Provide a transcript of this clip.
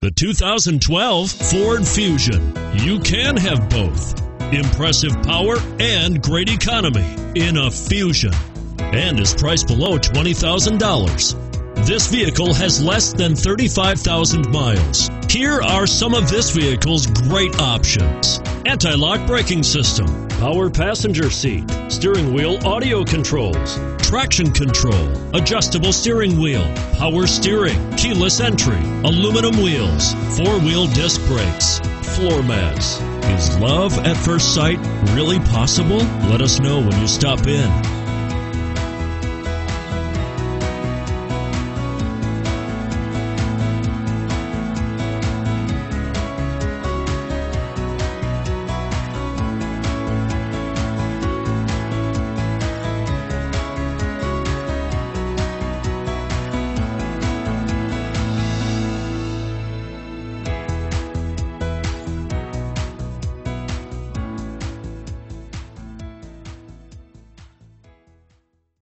The 2012 Ford Fusion. You can have both. Impressive power and great economy in a Fusion, and is priced below $20,000. This vehicle has less than 35,000 miles. Here are some of this vehicle's great options: anti-lock braking system, power passenger seat, steering wheel audio controls, traction control, adjustable steering wheel, power steering, keyless entry, aluminum wheels, four-wheel disc brakes, floor mats. Is love at first sight really possible? Let us know when you stop in.